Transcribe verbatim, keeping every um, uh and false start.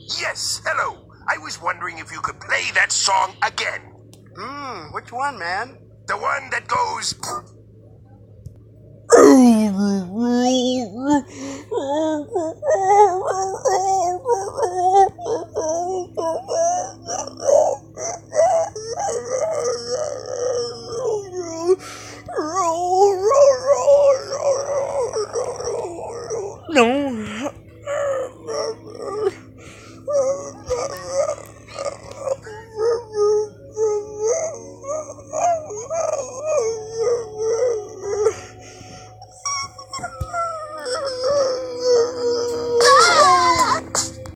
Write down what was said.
Yes, hello. I was wondering if you could play that song again. Hmm, which one, man? The one that goes...